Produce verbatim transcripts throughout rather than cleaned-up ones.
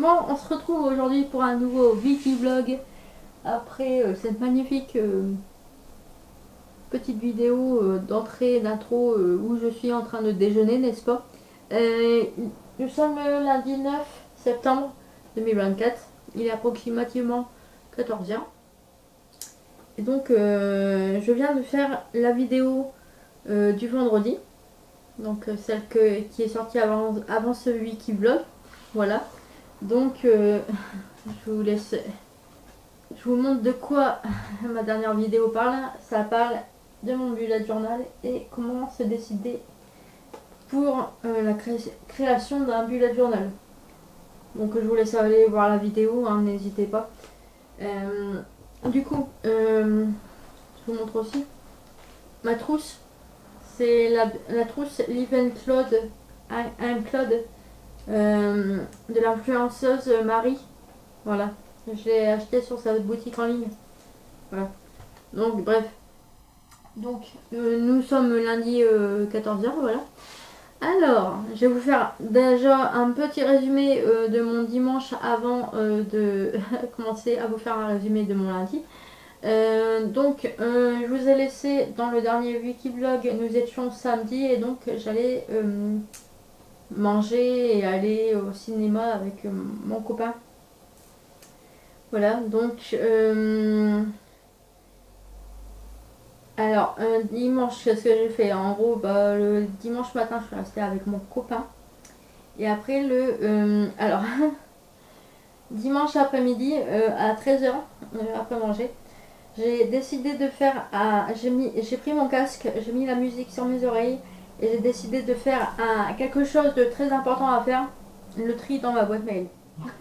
Bon, on se retrouve aujourd'hui pour un nouveau Wikivlog. Après euh, cette magnifique euh, petite vidéo euh, d'entrée, d'intro euh, où je suis en train de déjeuner, n'est-ce pas? Euh, Nous sommes le lundi neuf septembre deux mille vingt-quatre. Il est approximativement quatorze heures. Et donc, euh, je viens de faire la vidéo euh, du vendredi. Donc, euh, celle que, qui est sortie avant, avant ce Wikivlog. Voilà. Donc, euh, je vous laisse... Je vous montre de quoi ma dernière vidéo parle. Ça parle de mon bullet journal et comment se décider pour euh, la cré création d'un bullet journal. Donc je vous laisse aller voir la vidéo, hein, n'hésitez pas. Euh, du coup, euh, je vous montre aussi ma trousse. C'est la, la trousse Live and Claude, I'm Claude, euh, de l'influenceuse Marie. Voilà. Je l'ai acheté sur sa boutique en ligne. Voilà. Donc bref. Donc euh, nous sommes lundi euh, quatorze heures, voilà. Alors, je vais vous faire déjà un petit résumé euh, de mon dimanche avant euh, de commencer à vous faire un résumé de mon lundi. Euh, donc euh, je vous ai laissé dans le dernier Wikivlog, nous étions samedi et donc j'allais euh, manger et aller au cinéma avec euh, mon copain. Voilà, donc euh, alors un dimanche, qu'est-ce que j'ai fait? En gros, bah, le dimanche matin, je suis restée avec mon copain. Et après le euh, alors dimanche après-midi euh, à treize heures, euh, après manger, j'ai décidé de faire un, j'ai mis j'ai pris mon casque, j'ai mis la musique sur mes oreilles et j'ai décidé de faire un, quelque chose de très important à faire, le tri dans ma boîte mail.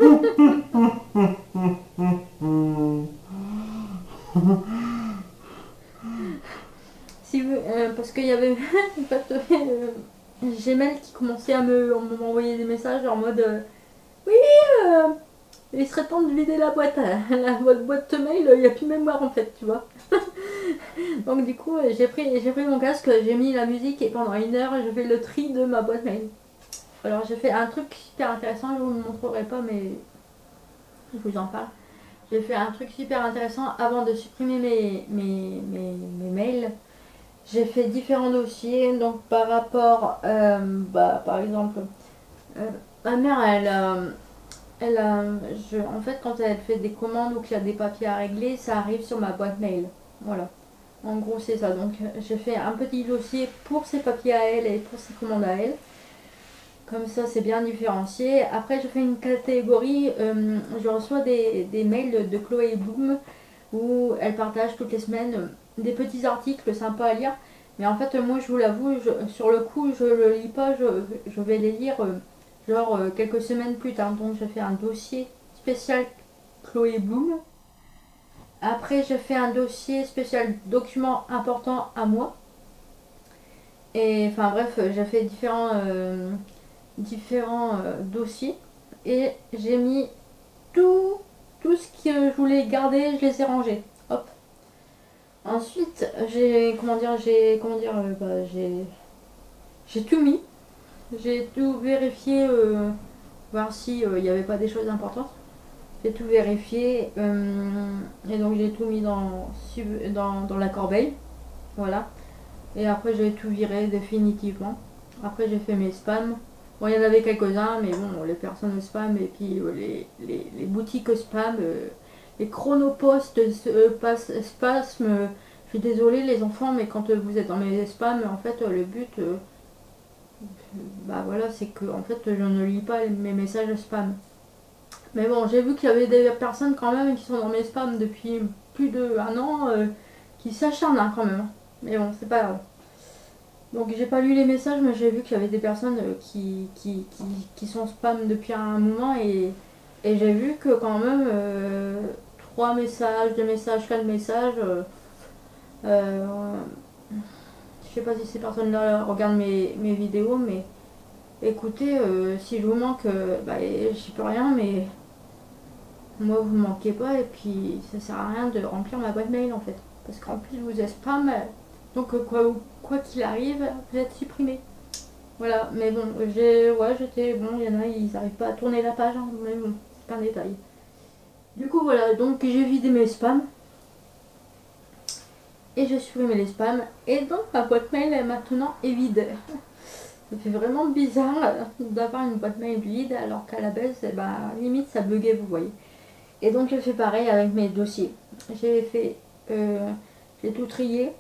Si vous, euh, parce qu'il y avait en fait, euh, Gmail qui commençait à me m'envoyer des messages en mode euh, oui, euh, il serait temps de vider la boîte, la, votre boîte mail, il n'y a plus de mémoire en fait, tu vois. Donc du coup, j'ai pris, j'ai pris mon casque, j'ai mis la musique et pendant une heure, je fais le tri de ma boîte mail. Alors j'ai fait un truc super intéressant, je vous le montrerai pas, mais je vous en parle. J'ai fait un truc super intéressant avant de supprimer mes, mes, mes, mes mails. J'ai fait différents dossiers, donc par rapport, euh, bah, par exemple, euh, ma mère, elle, euh, elle a, je, en fait, quand elle fait des commandes ou qu'il y a des papiers à régler, ça arrive sur ma boîte mail. Voilà. En gros, c'est ça. Donc, j'ai fait un petit dossier pour ses papiers à elle et pour ses commandes à elle. Comme ça, c'est bien différencié. Après, je fais une catégorie. Euh, je reçois des, des mails de Chloé Bloom où elle partage toutes les semaines des petits articles sympas à lire. Mais en fait, moi, je vous l'avoue, sur le coup, je le lis pas. Je, je vais les lire euh, genre euh, quelques semaines plus tard. Donc, je fais un dossier spécial Chloé Bloom. Après, je fais un dossier spécial document important à moi. Et enfin bref, j'ai fait différents, euh, différents euh, dossiers. Et j'ai mis tout, tout ce que je voulais garder, je les ai rangés. Hop. Ensuite, j'ai comment dire, j'ai comment dire, euh, bah, j'ai j'ai tout mis. J'ai tout vérifié, euh, voir si il n'y avait pas des choses importantes. J'ai tout vérifié euh, et donc j'ai tout mis dans, dans, dans la corbeille. Voilà. Et après j'ai tout viré définitivement. Après j'ai fait mes spams. Bon, il y en avait quelques-uns, mais bon, les personnes spam et puis euh, les, les, les boutiques spam, euh, les chronopostes euh, spasme. Euh, je suis désolée les enfants, mais quand euh, vous êtes dans mes spams, en fait, euh, le but, euh, bah voilà, c'est que en fait, je ne lis pas mes messages spam. Mais bon, j'ai vu qu'il y avait des personnes quand même qui sont dans mes spams depuis plus d'un an, euh, qui s'acharnent hein, quand même. Mais bon, c'est pas grave. Donc j'ai pas lu les messages, mais j'ai vu qu'il y avait des personnes euh, qui, qui, qui, qui sont spam depuis un moment et, et j'ai vu que quand même euh, trois messages, deux messages, quatre messages. Euh, euh, je sais pas si ces personnes-là regardent mes, mes vidéos, mais écoutez, euh, si je vous manque, euh, bah, j'y peux rien, mais moi vous me manquez pas et puis ça sert à rien de remplir ma boîte mail en fait. Parce qu'en plus vous êtes spam, donc quoi quoi qu'il arrive, vous êtes supprimé. Voilà, mais bon, j'ai ouais j'étais bon, il y en a ils n'arrivent pas à tourner la page, hein, mais bon, plein de détails. Du coup voilà, donc j'ai vidé mes spams. Et j'ai supprimé les spams. Et donc ma boîte mail maintenant est vide. Ça fait vraiment bizarre d'avoir une boîte mail vide alors qu'à la base, eh ben, limite ça buguait, vous voyez. Et donc j'ai fait pareil avec mes dossiers. J'ai fait, euh, j'ai tout trié.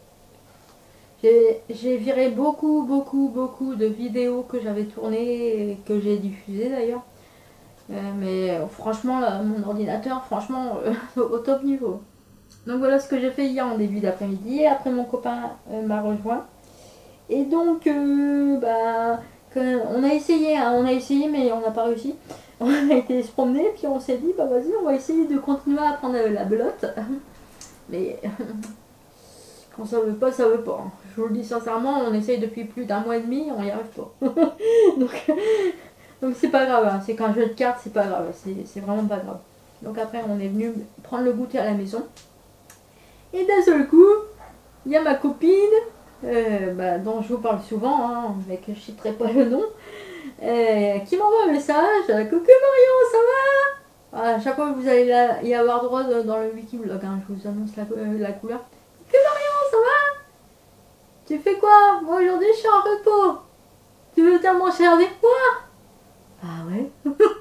J'ai viré beaucoup, beaucoup, beaucoup de vidéos que j'avais tournées et que j'ai diffusées d'ailleurs. Euh, mais euh, franchement, là, mon ordinateur, franchement, euh, au top niveau. Donc voilà ce que j'ai fait hier en début d'après-midi. Après mon copain euh, m'a rejoint. Et donc, euh, bah, on a essayé, hein, on a essayé mais on n'a pas réussi. On a été se promener puis on s'est dit, bah vas-y, on va essayer de continuer à prendre la belote. Mais quand ça veut pas, ça veut pas. Je vous le dis sincèrement, on essaye depuis plus d'un mois et demi, on n'y arrive pas. donc, donc c'est pas grave, hein. C'est qu'un jeu de cartes, c'est pas grave, c'est vraiment pas grave. Donc après, on est venu prendre le goûter à la maison. Et d'un seul coup, il y a ma copine, euh, bah, dont je vous parle souvent, hein, mais que je citerai pas le nom, euh, qui m'envoie un message. Coucou Marion, ça va? À chaque fois que vous allez la, y avoir droit de, dans le Wikiblog, hein, je vous annonce la, euh, la couleur. Coucou Marion, ça va? Tu fais quoi? Moi aujourd'hui je suis en repos. Tu veux venir manger avec moi? Ah ouais.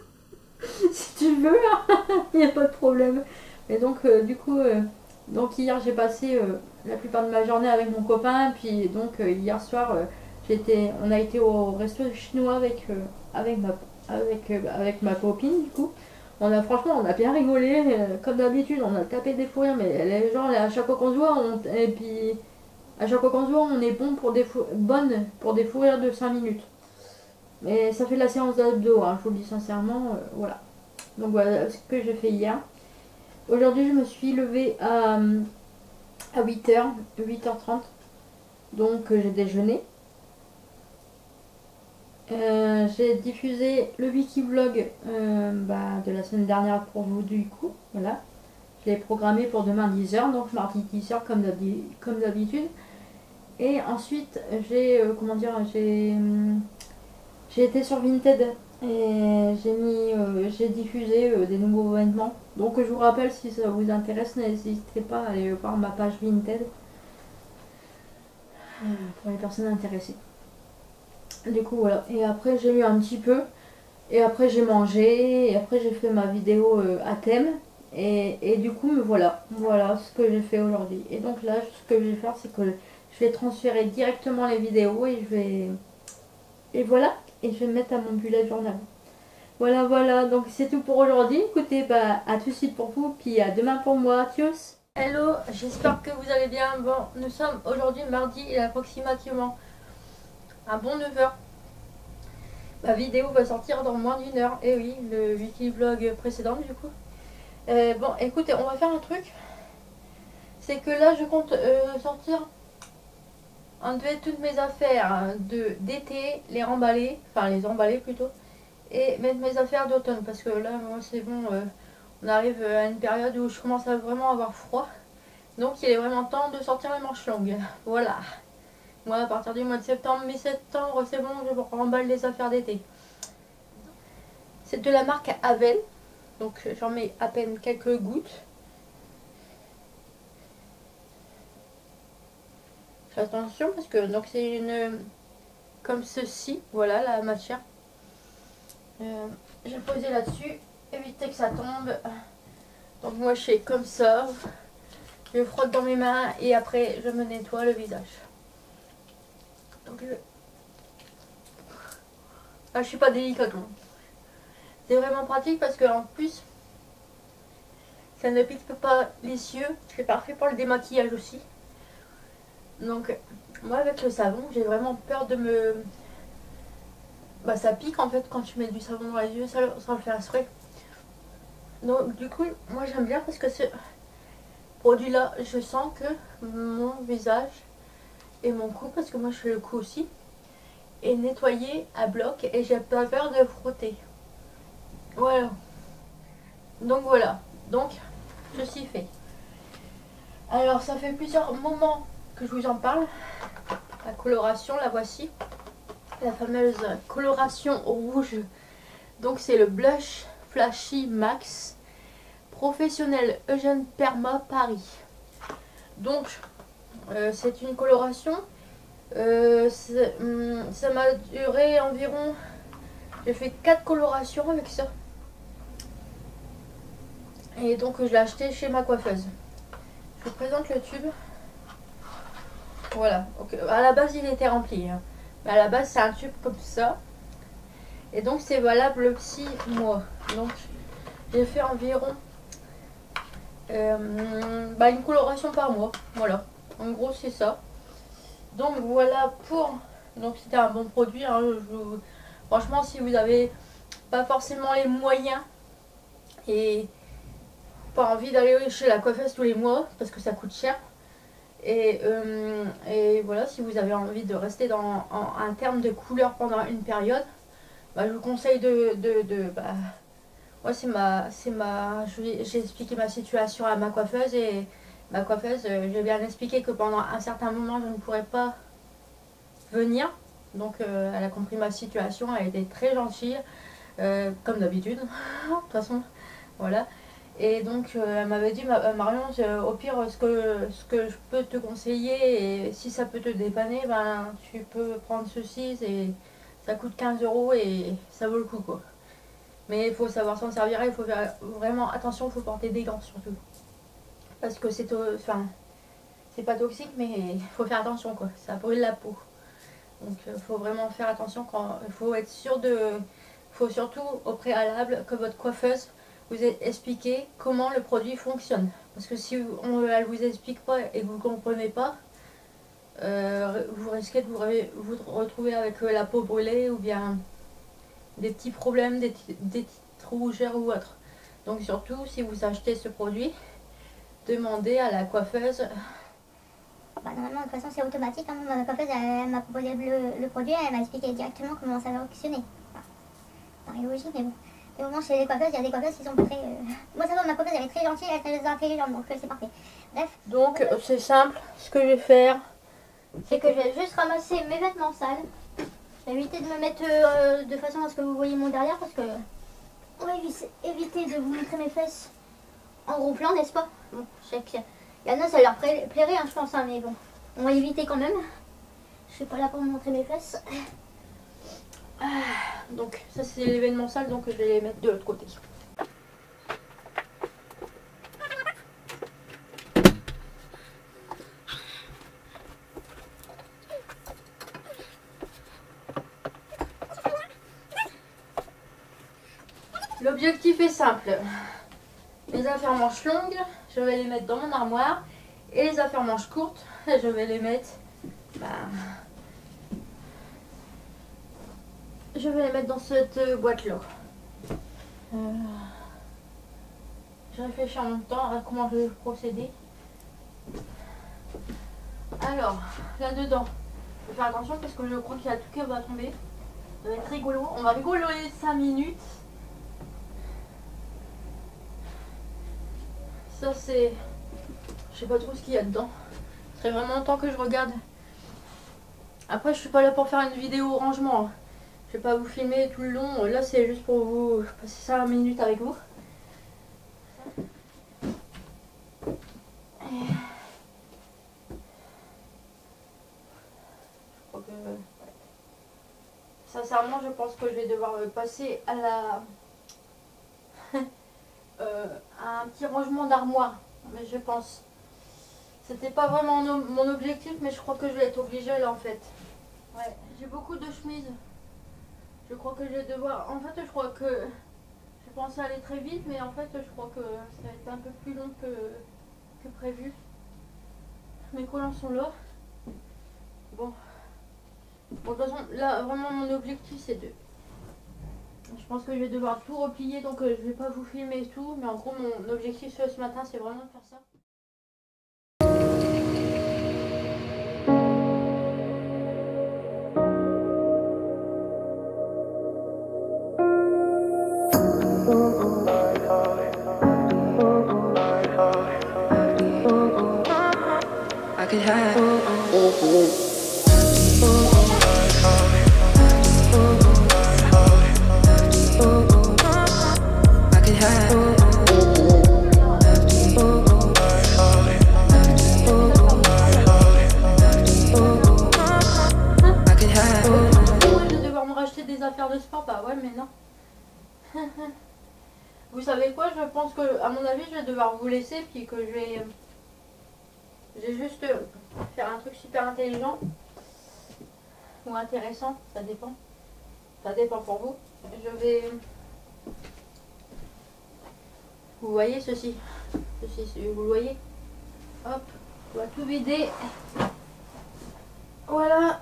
Si tu veux, il n'y a pas de problème. Et donc euh, du coup, euh, donc hier j'ai passé euh, la plupart de ma journée avec mon copain. Puis donc euh, hier soir, euh, j'étais, on a été au resto chinois avec, euh, avec, ma, avec, euh, avec ma copine du coup. On a franchement, on a bien rigolé. Euh, comme d'habitude, on a tapé des fous rires. Mais les gens, à chaque fois qu'on se voit, on, et puis à chaque fois qu'on se voit, on est bon pour des fou, bonne pour des fous rires de cinq minutes. Mais ça fait la séance d'abdos, hein, je vous le dis sincèrement, euh, voilà. Donc voilà ce que j'ai fait hier. Aujourd'hui, je me suis levée à, à huit heures, huit heures trente. Donc euh, j'ai déjeuné. Euh, j'ai diffusé le Wikivlog euh, bah, de la semaine dernière pour vous du coup. Voilà. Je l'ai programmé pour demain dix heures, donc mardi dix heures comme d'habitude. Et ensuite, j'ai, euh, comment dire, j'ai... Hum, J'ai été sur Vinted et j'ai mis, euh, j'ai diffusé euh, des nouveaux vêtements. Donc je vous rappelle, si ça vous intéresse, n'hésitez pas à aller voir ma page Vinted euh, pour les personnes intéressées. Du coup voilà. Et après j'ai lu un petit peu. Et après j'ai mangé. Et après j'ai fait ma vidéo euh, à thème. Et, et du coup me voilà. Voilà ce que j'ai fait aujourd'hui. Et donc là, ce que je vais faire, c'est que je vais transférer directement les vidéos et je vais... Et voilà. Et je vais me mettre à mon bullet journal. Voilà, voilà, donc c'est tout pour aujourd'hui. Écoutez, bah, à tout de suite pour vous, puis à demain pour moi. Tchuss. Hello, j'espère que vous allez bien. Bon, nous sommes aujourd'hui mardi, il est approximativement un bon neuf heures. Ma vidéo va sortir dans moins d'une heure. Et oui, le Wikivlog précédent du coup. Euh, bon, écoutez, on va faire un truc. C'est que là, je compte euh, sortir enlever toutes mes affaires de d'été, les remballer, enfin les emballer plutôt, et mettre mes affaires d'automne parce que là moi c'est bon, euh, on arrive à une période où je commence à vraiment avoir froid, donc il est vraiment temps de sortir les manches longues. Voilà, moi à partir du mois de septembre, mi-septembre, c'est bon, je remballe les affaires d'été. C'est de la marque Havel, donc j'en mets à peine quelques gouttes. Attention parce que donc c'est une comme ceci, voilà la matière. Euh, j'ai posé là-dessus, éviter que ça tombe. Donc moi je fais comme ça, je frotte dans mes mains et après je me nettoie le visage. Donc je... ah, je suis pas délicate. C'est vraiment pratique parce que en plus ça ne pique pas les yeux, c'est parfait pour le démaquillage aussi. Donc moi avec le savon j'ai vraiment peur de me... Bah ça pique en fait quand tu mets du savon dans les yeux, ça, ça le fait un spray. Donc du coup moi j'aime bien parce que ce produit là je sens que mon visage et mon cou, parce que moi je fais le cou aussi, est nettoyé à bloc et j'ai pas peur de frotter. Voilà. Donc voilà. Donc ceci fait. Alors ça fait plusieurs moments que je vous en parle. La coloration, la voici. La fameuse coloration rouge. Donc c'est le blush Flashy Max Professionnel Eugène Perma Paris. Donc euh, c'est une coloration. Euh, hum, ça m'a duré environ, j'ai fait quatre colorations avec ça. Et donc je l'ai acheté chez ma coiffeuse. Je vous présente le tube. Voilà, donc, à la base il était rempli, hein. Mais à la base c'est un tube comme ça. Et donc c'est valable six mois. Donc j'ai fait environ euh, bah, une coloration par mois. Voilà, en gros c'est ça. Donc voilà pour... Donc c'était un bon produit, hein. Je... Franchement si vous avez pas forcément les moyens et pas envie d'aller chez la coiffeuse tous les mois parce que ça coûte cher. Et, euh, et voilà, si vous avez envie de rester dans en, un terme de couleur pendant une période, bah, je vous conseille de... de, de bah, moi c'est ma... c'est ma j'ai expliqué ma situation à ma coiffeuse et ma coiffeuse, euh, j'ai bien expliqué que pendant un certain moment je ne pourrais pas venir. Donc euh, elle a compris ma situation, elle était très gentille, euh, comme d'habitude, de toute façon, voilà. Et donc euh, elle m'avait dit, Marion, euh, au pire ce que, ce que je peux te conseiller, et si ça peut te dépanner, ben tu peux prendre ceci, et ça coûte quinze euros et ça vaut le coup quoi. Mais il faut savoir s'en servir, il faut faire vraiment attention, il faut porter des gants surtout. Parce que c'est enfin, c'est pas toxique, mais il faut faire attention quoi, ça brûle la peau. Donc il faut vraiment faire attention, quand il faut être sûr de... Il faut surtout au préalable que votre coiffeuse vous ait expliqué comment le produit fonctionne. Parce que si on, elle vous explique pas et que vous ne comprenez pas, euh, vous risquez de vous, vous retrouver avec la peau brûlée ou bien des petits problèmes, des, des petites rougeurs ou autre. Donc surtout si vous achetez ce produit, demandez à la coiffeuse. Bah, normalement, de toute façon, c'est automatique. Hein. Ma coiffeuse, elle, elle m'a proposé le, le produit, elle m'a expliqué directement comment ça va fonctionner. Enfin, par logique, mais bon. Et au moins, chez les coiffeuses, il y a des coiffeuses qui sont pas très... Euh... Moi, ça va, ma coiffeuse, elle est très gentille, elle est très intelligente, donc euh, c'est parfait. Bref. Donc, c'est simple. Ce que je vais faire, c'est que je vais juste ramasser mes vêtements sales. Éviter de me mettre euh, de façon à ce que vous voyez mon derrière, parce que... On va éviter de vous montrer mes fesses en gonflant, n'est-ce pas? Bon, je sais qu'il y en a, ça leur plairait, hein, je pense, hein, mais bon, on va éviter quand même. Je suis pas là pour montrer mes fesses. Ah, donc, ça c'est l'événement sale, donc je vais les mettre de l'autre côté. L'objectif est simple. Les affaires manches longues, je vais les mettre dans mon armoire. Et les affaires manches courtes, je vais les mettre... Bah, je vais les mettre dans cette boîte-là. Euh, je réfléchis en même temps à comment je vais procéder. Alors, là-dedans, je vais faire attention parce que je crois qu'il y a tout qui va tomber. Ça va être rigolo. On va rigoler cinq minutes. Ça c'est... Je sais pas trop ce qu'il y a dedans. Ce serait vraiment temps que je regarde. Après je suis pas là pour faire une vidéo rangement. Je vais pas vous filmer tout le long. Là c'est juste pour vous passer cinq minutes avec vous. Et... Je crois que... Sincèrement je pense que je vais devoir passer à la... Euh, un petit rangement d'armoire, mais je pense c'était pas vraiment mon objectif, mais je crois que je vais être obligée là en fait. Ouais, j'ai beaucoup de chemises, je crois que je vais devoir, en fait je crois que je pensais aller très vite, mais en fait je crois que ça va être un peu plus long que, que prévu. Mes collants sont là. Bon, bon de toute façon là vraiment mon objectif c'est de... Je pense que je vais devoir tout replier, donc euh, je vais pas vous filmer tout, mais en gros mon objectif ce matin c'est vraiment de faire ça. I could have Vous savez quoi, je pense que, à mon avis, je vais devoir vous laisser, puis que je vais... Je vais juste faire un truc super intelligent. Ou intéressant, ça dépend. Ça dépend pour vous. Je vais... Vous voyez ceci. Ceci, vous le voyez. Hop, on va tout vider. Voilà.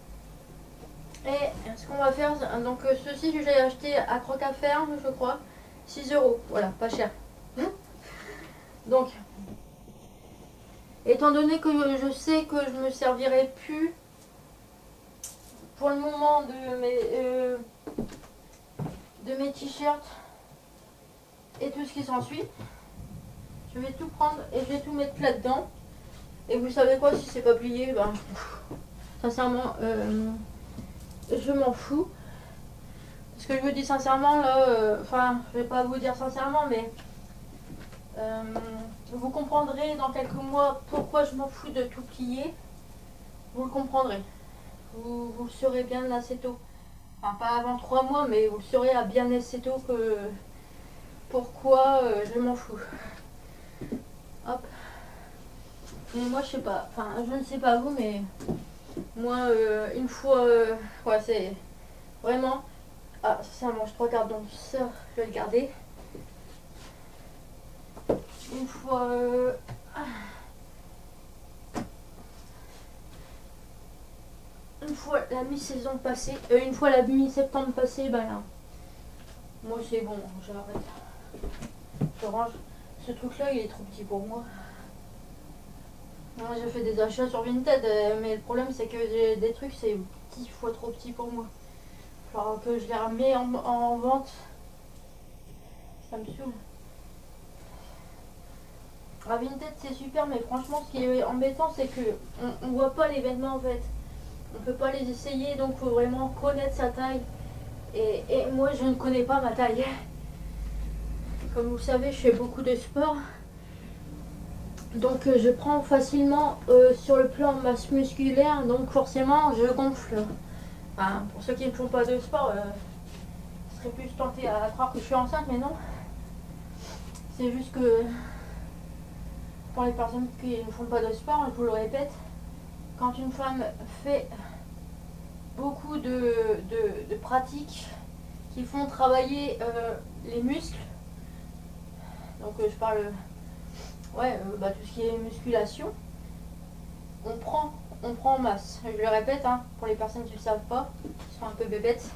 Et ce qu'on va faire, donc ceci que j'ai acheté à Croque à Faire, je crois. six euros. Voilà, pas cher. Donc, étant donné que je sais que je me servirai plus pour le moment de mes, euh, de mes t-shirts et tout ce qui s'ensuit, je vais tout prendre et je vais tout mettre là-dedans. Et vous savez quoi, si c'est pas plié, ben, sincèrement, euh, je m'en fous. Parce que je vous dis sincèrement, là, euh, enfin, je vais pas vous dire sincèrement, mais euh, vous comprendrez dans quelques mois pourquoi je m'en fous de tout plier. Vous le comprendrez. Vous, vous le saurez bien assez tôt. Enfin, pas avant trois mois, mais vous le saurez à bien assez tôt que pourquoi euh, je m'en fous. Hop. Et moi, je sais pas. Enfin, je ne sais pas vous, mais moi, euh, une fois, euh, ouais, c'est vraiment. Ah, ça, ça mange trois quarts, donc ça, je vais le garder. Une fois. Euh, Une fois la mi-saison passée, euh, une fois la mi-septembre passée, bah là, moi c'est bon, j'arrête. Je range. Ce truc là, il est trop petit pour moi. Moi j'ai fait des achats sur Vinted, euh, mais le problème c'est que j'ai des trucs, c'est dix fois trop petit pour moi. Alors que je les remets en, en vente, ça me saoule. À Vinted c'est super, mais franchement ce qui est embêtant c'est que on, on voit pas les vêtements en fait. On peut pas les essayer, donc faut vraiment connaître sa taille. Et, et moi je ne connais pas ma taille. Comme vous le savez, je fais beaucoup de sport. Donc euh, je prends facilement euh, sur le plan masse musculaire, donc forcément je gonfle. Enfin, pour ceux qui ne font pas de sport, euh, je serais plus tenté à croire que je suis enceinte, mais non. C'est juste que pour les personnes qui ne font pas de sport, je vous le répète, quand une femme fait beaucoup de, de, de pratiques qui font travailler euh, les muscles, donc euh, je parle ouais, euh, bah, tout ce qui est musculation, on prend, on prend en masse. Je le répète, hein, pour les personnes qui ne le savent pas, qui sont un peu bébêtes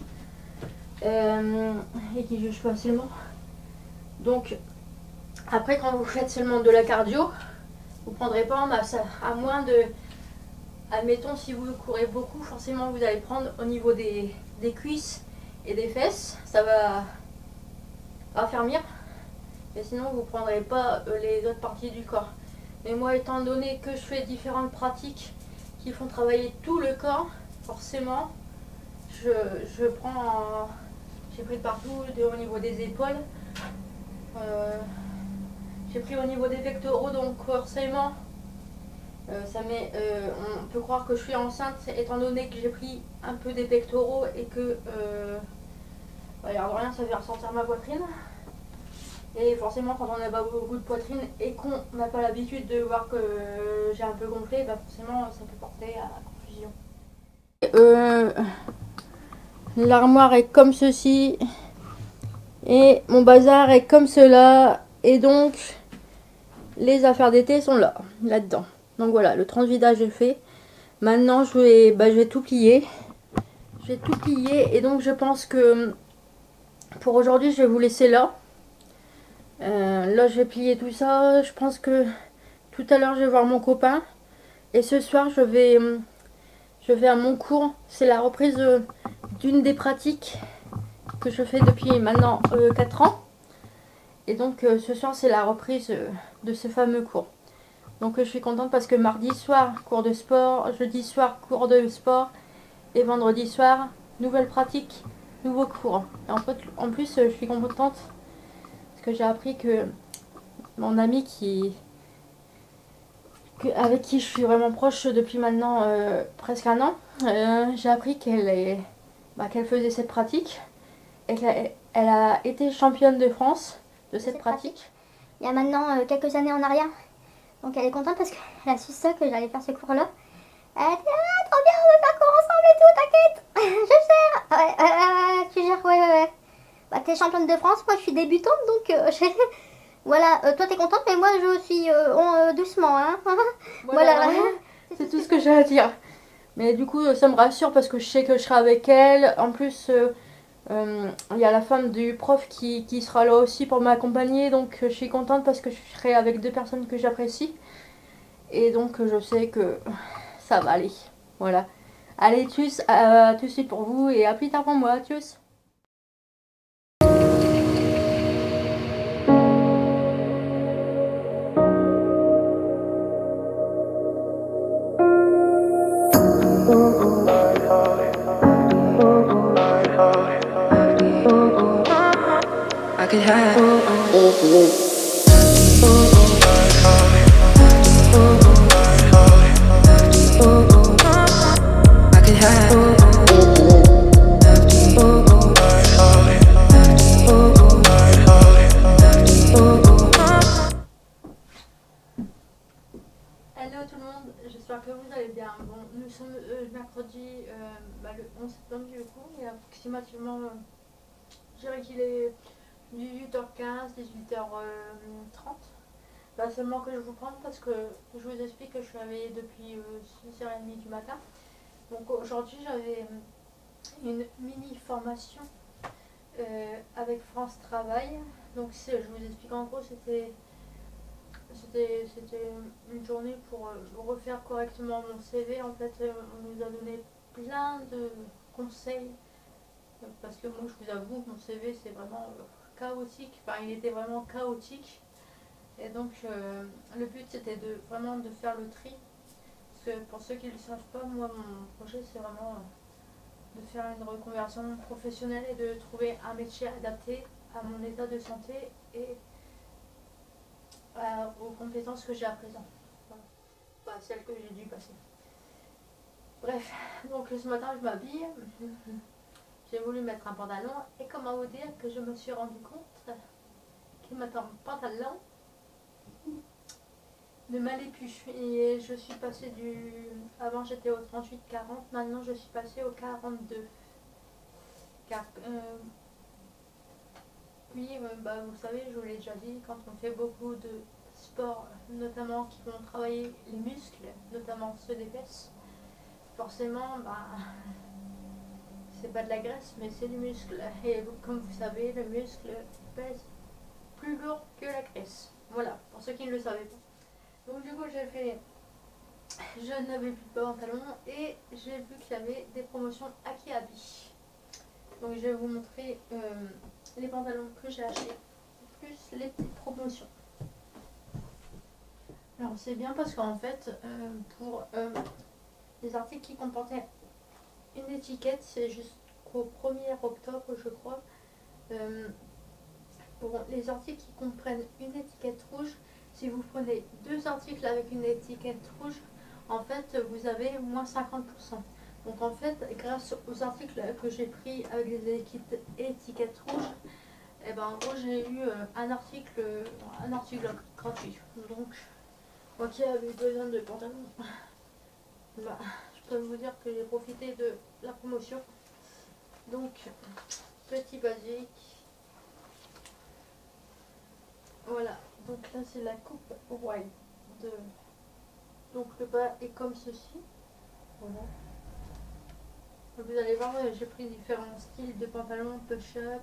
euh, et qui jugent facilement. Donc après, quand vous faites seulement de la cardio, vous ne prendrez pas en masse, à moins de... Admettons, si vous courez beaucoup, forcément vous allez prendre au niveau des, des cuisses et des fesses. Ça va affermir. Mais sinon, vous ne prendrez pas les autres parties du corps. Mais moi, étant donné que je fais différentes pratiques qui font travailler tout le corps, forcément, je, je prends... J'ai pris partout, de, au niveau des épaules. Euh, J'ai pris au niveau des pectoraux, donc forcément... Euh, ça met, euh, on peut croire que je suis enceinte étant donné que j'ai pris un peu des pectoraux et que euh, bah, l'air de rien, ça fait ressentir ma poitrine. Et forcément, quand on n'a pas beaucoup de poitrine et qu'on n'a pas l'habitude de voir que j'ai un peu gonflé, bah forcément ça peut porter à confusion. Euh, L'armoire est comme ceci et mon bazar est comme cela, et donc les affaires d'été sont là, là-dedans. Donc voilà, le transvidage est fait. Maintenant, je vais, bah, je vais tout plier. Je vais tout plier. Et donc, je pense que pour aujourd'hui, je vais vous laisser là. Euh, là, je vais plier tout ça. Je pense que tout à l'heure, je vais voir mon copain. Et ce soir, je vais, je vais à mon cours. C'est la reprise d'une des pratiques que je fais depuis maintenant euh, quatre ans. Et donc, euh, ce soir, c'est la reprise euh, de ce fameux cours. Donc je suis contente parce que mardi soir, cours de sport, jeudi soir, cours de sport, et vendredi soir, nouvelle pratique, nouveau cours. Et en, fait, en plus, je suis contente parce que j'ai appris que mon amie qui, que, avec qui je suis vraiment proche depuis maintenant euh, presque un an, euh, j'ai appris qu'elle est, bah, qu'elle faisait cette pratique et qu'elle elle a été championne de France de cette pratique. Il y a maintenant euh, quelques années en arrière. Donc elle est contente parce qu'elle a su ça que j'allais faire ce cours-là. Elle a dit ah, trop bien, on va faire cours ensemble et tout, t'inquiète. Je gère. Ouais, ouais, ouais, ouais, tu gères, ouais, ouais, ouais. Bah t'es championne de France, moi je suis débutante donc euh, je... voilà. Euh, toi t'es contente mais moi je suis euh, on, euh, doucement, hein. Voilà, voilà. C'est tout ce que j'ai à dire. Mais du coup ça me rassure parce que je sais que je serai avec elle. En plus il euh, euh, y a la femme du prof qui, qui sera là aussi pour m'accompagner. Donc je suis contente parce que je serai avec deux personnes que j'apprécie. Et donc je sais que ça va aller. Voilà. Allez tchuss, à tout de suite pour vous et à plus tard pour moi. Tchuss. I could have I could have Hello tout le monde, j'espère que vous allez bien. Bon, nous sommes euh, mercredi euh, bah, le onze septembre du coup, et approximativement, euh, je dirais qu'il est dix-huit heures quinze, dix-huit heures trente. Bah, seulement que je vous prends parce que je vous explique que je suis réveillée depuis euh, six heures trente du matin. Donc aujourd'hui j'avais une mini formation euh, avec France Travail. Donc je vous explique en gros, c'était c'était une journée pour euh, refaire correctement mon C V. En fait on nous a donné plein de conseils parce que moi je vous avoue mon C V c'est vraiment euh, chaotique, enfin il était vraiment chaotique. Et donc euh, le but c'était de vraiment de faire le tri. Parce que pour ceux qui ne le savent pas, moi mon projet c'est vraiment de faire une reconversion professionnelle et de trouver un métier adapté à mon état de santé et à, aux compétences que j'ai à présent. Voilà. Enfin, celles que j'ai dû passer. Bref, donc ce matin je m'habille. J'ai voulu mettre un pantalon et comment vous dire que je me suis rendu compte que mon pantalon ne m'allait plus. Et je suis passée du... Avant j'étais au trente-huit quarante, maintenant je suis passée au quarante-deux. Car, euh... oui, euh, bah, vous savez, je vous l'ai déjà dit, quand on fait beaucoup de sport, notamment qui vont travailler les muscles, notamment ceux des fesses, forcément, bah, c'est pas de la graisse, mais c'est du muscle. Et comme vous savez, le muscle pèse plus lourd que la graisse. Voilà, pour ceux qui ne le savaient pas. Donc du coup j'ai fait, je n'avais plus de pantalon et j'ai vu qu'il y avait des promotions Akihabis. Donc je vais vous montrer euh, les pantalons que j'ai achetés, plus les petites promotions. Alors c'est bien parce qu'en fait, euh, pour euh, les articles qui comportaient une étiquette, c'est jusqu'au premier octobre je crois. Euh, pour les articles qui comprennent une étiquette rouge, si vous prenez deux articles avec une étiquette rouge, en fait vous avez moins cinquante pour cent. Donc en fait, grâce aux articles que j'ai pris avec des étiquettes rouges, et ben en gros j'ai eu un article, un article gratuit. Donc moi qui avais besoin de pantalons, bah, je peux vous dire que j'ai profité de la promotion. Donc petit basique. Voilà, donc là c'est la coupe white de... Donc le bas est comme ceci. Voilà. Vous allez voir, j'ai pris différents styles de pantalons, push-up,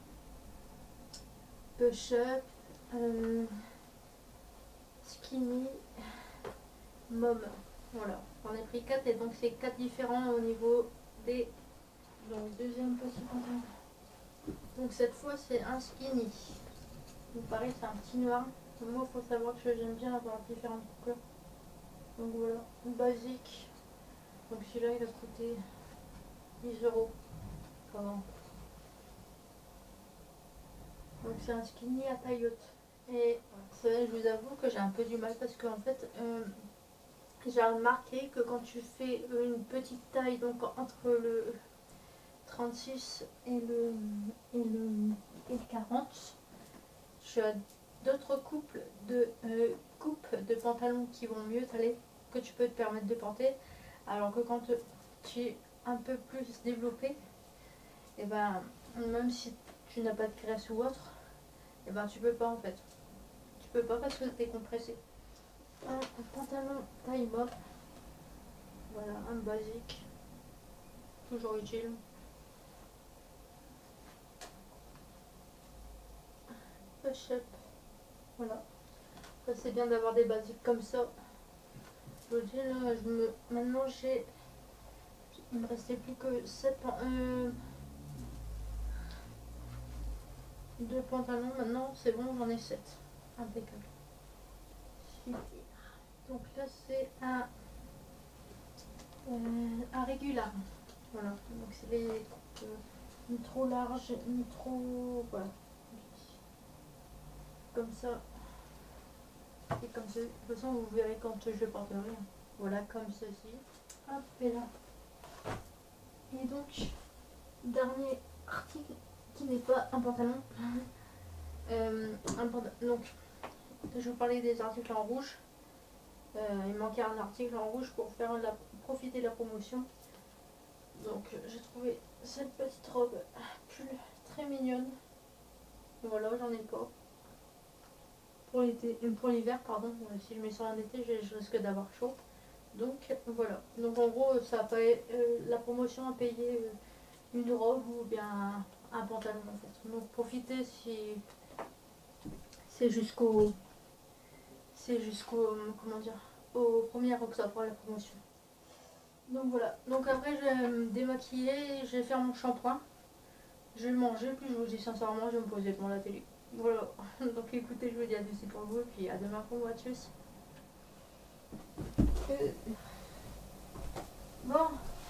push-up, euh, skinny, mom. Voilà, j'en ai pris quatre et donc c'est quatre différents au niveau des... Donc deuxième petit pantalon. Donc cette fois c'est un skinny. Donc pareil c'est un petit noir. Moi il faut savoir que j'aime bien avoir différentes couleurs. Donc voilà, basique. Donc celui-là il a coûté dix euros. Comment? Donc c'est un skinny à taille haute. Et je vous avoue que j'ai un peu du mal parce qu'en fait euh, j'ai remarqué que quand tu fais une petite taille, donc entre le trente-six et le, et le, et le quarante. Tu as d'autres couples de euh, coupes de pantalons qui vont mieux t'aller, que tu peux te permettre de porter, alors que quand tu es un peu plus développé, et ben même si tu n'as pas de graisse ou autre, et ben tu peux pas en fait. Tu peux pas parce que tu es compressé. Un, un pantalon taille mop, voilà, un basique, toujours utile. Push-up, voilà. C'est bien d'avoir des basiques comme ça. Je dis là, je me... maintenant j'ai... Il me restait plus que sept euh... deux pantalons. Maintenant c'est bon, j'en ai sept. Impeccable. Super. Donc là c'est un... Euh, un régular. Voilà. Donc c'est les coupes euh, ni trop larges, ni trop... Voilà. Comme ça. Et comme ça. De toute façon vous verrez quand je porterai. Voilà, comme ceci. Hop, et là. Et donc, dernier article qui n'est pas un pantalon. Euh, un pantalon. Donc, je vous parlais des articles en rouge. Euh, il manquait un article en rouge pour faire la, profiter de la promotion. Donc, j'ai trouvé cette petite robe pull très mignonne. Voilà, j'en ai pas. Pour l'été, pour l'hiver, pardon. Si je mets ça en été, je, je risque d'avoir chaud. Donc voilà, donc en gros ça a pas, euh, la promotion a payé euh, une robe ou bien un, un pantalon en fait. Donc profitez si c'est jusqu'au c'est jusqu'au comment dire au premier octobre la promotion. Donc voilà, donc après je vais me démaquiller, je vais faire mon shampoing, je vais manger, puis je vous dis sincèrement je vais me poser devant la télé. Voilà, donc écoutez, je vous dis à d'ici pour vous et puis à demain pour moi, tchuss. Euh... Bon,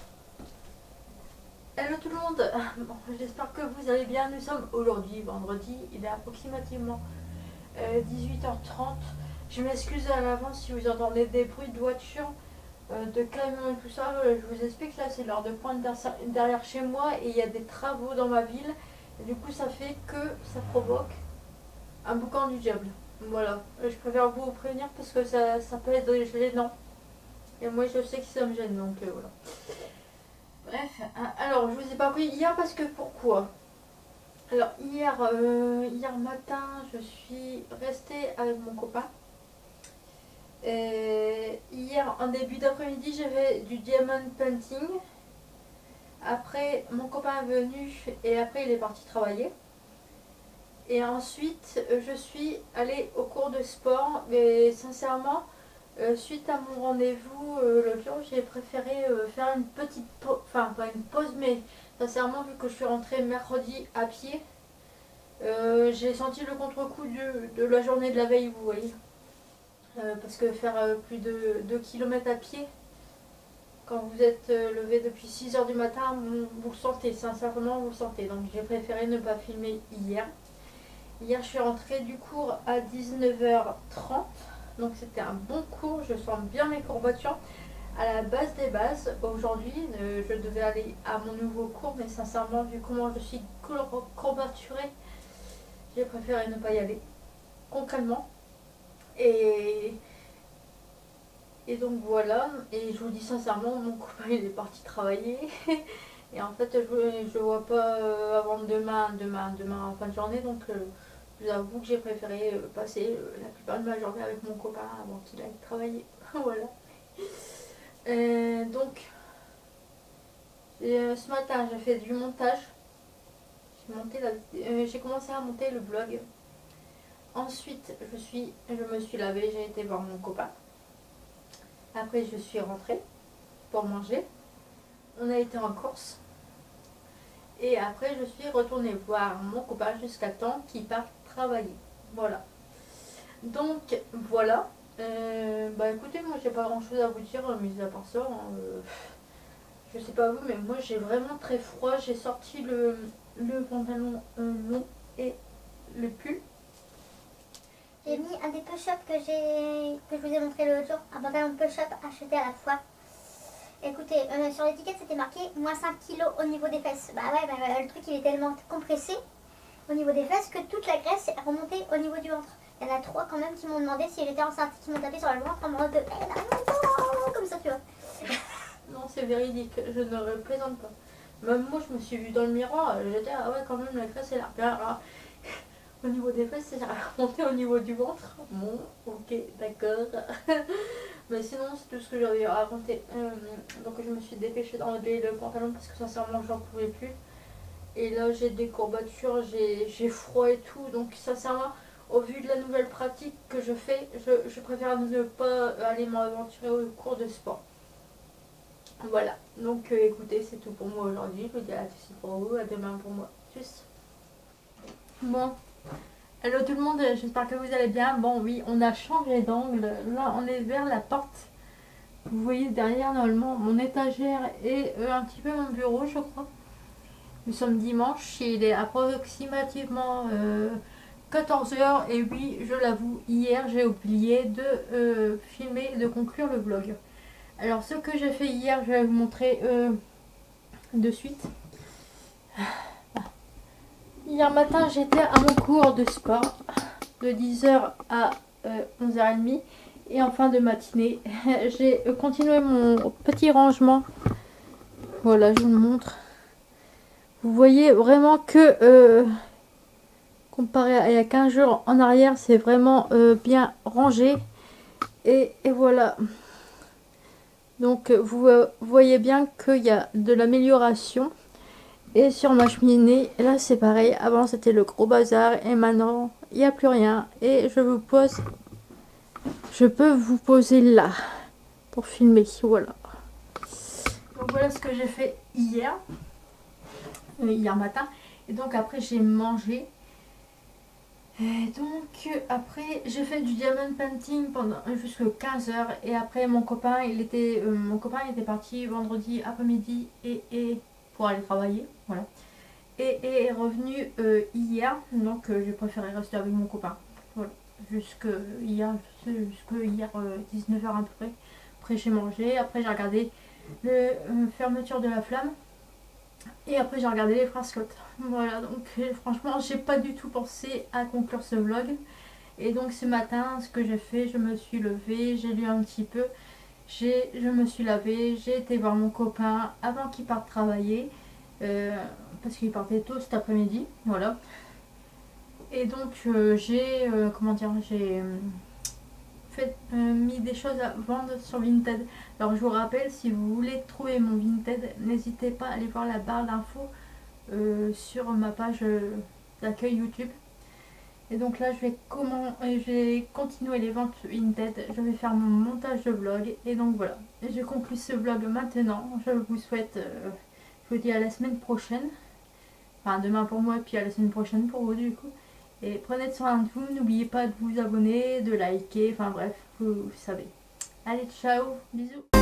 hello tout le monde, bon, j'espère que vous allez bien. Nous sommes aujourd'hui vendredi, il est approximativement euh, dix-huit heures trente. Je m'excuse à l'avance si vous entendez des bruits de voiture, euh, de camions et tout ça. Euh, je vous explique, là c'est l'heure de pointe derrière chez moi et il y a des travaux dans ma ville. Et du coup ça fait que ça provoque un boucan du diable. Voilà, je préfère vous prévenir parce que ça, ça peut être gênant. Et moi je sais que ça me gêne, donc euh, voilà. Bref, alors je vous ai pas pris hier parce que pourquoi? Alors hier, euh, hier matin, je suis restée avec mon copain. Et hier, en début d'après-midi, j'ai fait du diamond painting. Après, mon copain est venu et après, il est parti travailler. Et ensuite, je suis allée au cours de sport. Mais sincèrement, Euh, suite à mon rendez-vous euh, l'autre jour, j'ai préféré euh, faire une petite pause, enfin pas une pause, mais sincèrement, vu que je suis rentrée mercredi à pied, euh, j'ai senti le contre-coup de, de la journée de la veille, vous voyez. Euh, parce que faire euh, plus de deux kilomètres à pied, quand vous êtes euh, levé depuis six heures du matin, vous, vous le sentez, sincèrement, vous le sentez. Donc j'ai préféré ne pas filmer hier. Hier, je suis rentrée du cours à dix-neuf heures trente. Donc c'était un bon cours, je sens bien mes courbatures. À la base des bases, aujourd'hui, euh, je devais aller à mon nouveau cours, mais sincèrement, vu comment je suis courbaturée, j'ai préféré ne pas y aller, concrètement. Et, et donc voilà, et je vous dis sincèrement, mon copain il est parti travailler. Et en fait, je ne vois pas euh, avant demain, demain, demain en fin de journée, donc... Euh, je vous avoue que j'ai préféré euh, passer euh, la plupart de ma journée avec mon copain avant qu'il aille travailler. Voilà. Euh, donc, euh, ce matin, j'ai fait du montage. J'ai monté la, euh, j'ai commencé à monter le blog. Ensuite, je, suis, je me suis lavée, j'ai été voir mon copain. Après, je suis rentrée pour manger. On a été en course. Et après, je suis retournée voir mon copain jusqu'à temps qu'il parte travailler. Voilà. Donc, voilà. Euh, bah écoutez, moi j'ai pas grand chose à vous dire, mis à part ça. Hein, euh, je sais pas vous, mais moi j'ai vraiment très froid. J'ai sorti le, le pantalon euh, long et le pull. J'ai mis un des push-ups que j'ai que je vous ai montré l'autre jour, un pantalon push-up acheté à la fois. Écoutez, euh, sur l'étiquette c'était marqué moins cinq kilos au niveau des fesses. Bah ouais, bah, le truc il est tellement compressé au niveau des fesses que toute la graisse est remontée au niveau du ventre. Il y en a trois quand même qui m'ont demandé si j'étais enceinte, qui m'ont tapé sur le ventre en mode de eh, non, comme ça tu vois. Non, c'est véridique, je ne représente pas. Même moi, je me suis vue dans le miroir, j'étais ah ouais, quand même, la graisse elle a bien. Alors, au niveau des fesses, c'est remonté au niveau du ventre. Bon, ok, d'accord. Mais sinon, c'est tout ce que j'avais à raconter. Euh, donc, je me suis dépêchée d'enlever le pantalon parce que sincèrement, j'en pouvais plus. Et là, j'ai des courbatures, j'ai froid et tout. Donc, sincèrement, au vu de la nouvelle pratique que je fais, je, je préfère ne pas aller m'aventurer au cours de sport. Voilà, donc euh, écoutez, c'est tout pour moi aujourd'hui. Je vous dis à tous pour vous, à demain pour moi. Tchuss. Bon, hello tout le monde, j'espère que vous allez bien. Bon oui, on a changé d'angle. Là, on est vers la porte. Vous voyez derrière, normalement, mon étagère et euh, un petit peu mon bureau, je crois. Nous sommes dimanche, il est approximativement euh, quatorze heures. Et oui, je l'avoue, hier, j'ai oublié de euh, filmer et de conclure le vlog. Alors ce que j'ai fait hier, je vais vous montrer euh, de suite. Hier matin, j'étais à mon cours de sport de dix heures à euh, onze heures trente. Et en fin de matinée, j'ai continué mon petit rangement. Voilà, je vous le montre. Vous voyez vraiment que euh, comparé à il y a quinze jours en arrière, c'est vraiment euh, bien rangé. Et, et voilà. Donc vous voyez bien qu'il y a de l'amélioration. Et sur ma cheminée, là c'est pareil. Avant c'était le gros bazar et maintenant il n'y a plus rien. Et je vous pose, je peux vous poser là pour filmer. Voilà. Donc voilà ce que j'ai fait hier, euh, hier matin. Et donc après j'ai mangé. Et donc après j'ai fait du diamond painting pendant jusqu'à quinze heures. Et après mon copain il était euh, mon copain il était parti vendredi après-midi et, et pour aller travailler, voilà, et, et est revenu euh, hier. Donc euh, j'ai préféré rester avec mon copain, voilà, jusque hier, jusque hier euh, dix-neuf heures à peu près. Après j'ai mangé, après j'ai regardé le euh, fermeture de la flamme. Et après j'ai regardé les phrases flottes. Voilà, donc euh, franchement j'ai pas du tout pensé à conclure ce vlog. Et donc ce matin ce que j'ai fait, je me suis levée, j'ai lu un petit peu, j'ai, je me suis lavée, j'ai été voir mon copain avant qu'il parte travailler. Euh, parce qu'il partait tôt cet après-midi, voilà. Et donc euh, j'ai, euh, comment dire, j'ai... Euh, fait, euh, mis des choses à vendre sur Vinted. Alors je vous rappelle, si vous voulez trouver mon Vinted, n'hésitez pas à aller voir la barre d'infos euh, sur ma page euh, d'accueil YouTube. Et donc là je vais comment euh, je vais continuer les ventes Vinted, je vais faire mon montage de vlog. Et donc voilà, je conclue ce vlog maintenant. Je vous souhaite, euh, je vous dis à la semaine prochaine. Enfin demain pour moi, puis à la semaine prochaine pour vous du coup. Et prenez soin de vous, n'oubliez pas de vous abonner, de liker, enfin bref, vous savez. Allez, ciao, bisous.